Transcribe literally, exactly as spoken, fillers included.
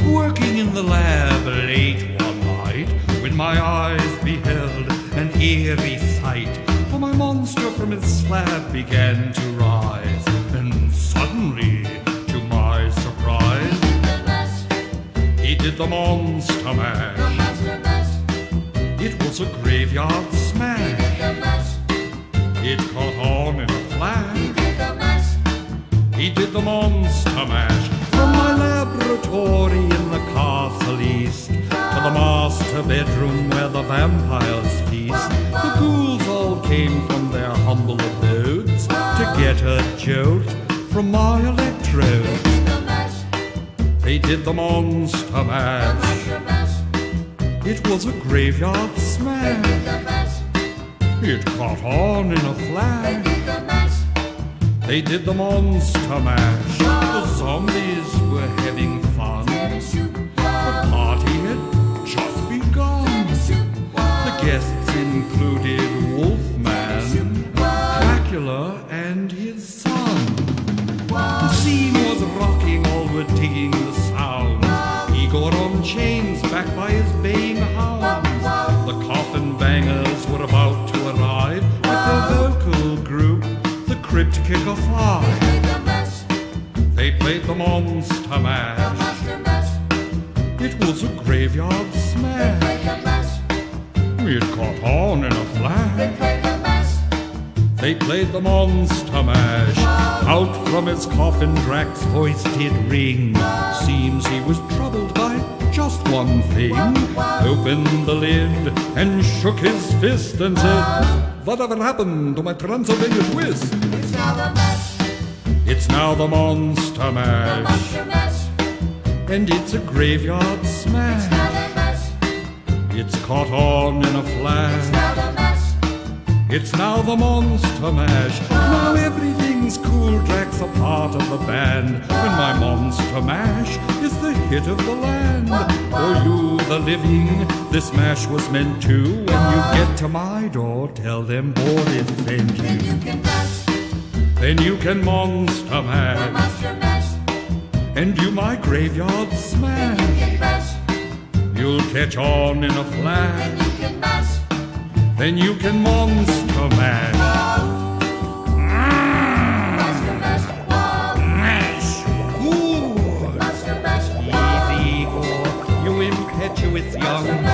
working in the lab late one night, when my eyes beheld an eerie sight. For my monster from its slab began to rise, and suddenly, to my surprise, he did the monster mash. It was a graveyard smash. It caught on in a flash. He did the monster mash. From my laboratory in the castle east to the master bedroom where the vampires feast, the ghouls all came from their humble abodes to get a jolt from my electrodes. They did the monster mash. It was a graveyard smash. It caught on in a flash. They did the monster mash. The zombies were having fun. The party had just begun. The guests included Wolfman, Dracula, and his son. The scene was rocking, all were digging the sound. Igor on chains, backed by his baying hounds. The coffin bangers were about to arrive with their vocal group, the Crypt Kicker Five. They played the monster mash. It was a graveyard smash. It caught on in a flash. They played the monster mash. Out from his coffin Drac's voice did ring. Seems he was troubled by just one thing. Opened the lid and shook his fist and said, "Whatever happened to my Transylvania twist?" It's now the mash. It's now the monster mash. Monster mash. And it's a graveyard smash. It's now the mash. It's caught on in a flash. It's now the mash. It's now the monster mash. Now everything's cool. Drac's a part of the band. When my monster mash is the hit of the land. For you, the living, this mash was meant to. When you get to my door, tell them Boris sent you. Then you can mash. Then you can monster The mash. monster mash. And you my graveyard Then smash. you can mash. You'll catch on in a Then flash. you can mash. Then you can monster mash. Monster mash. Whoa. Mash. Good. Monster mash. Easy, Igor, you impetuous young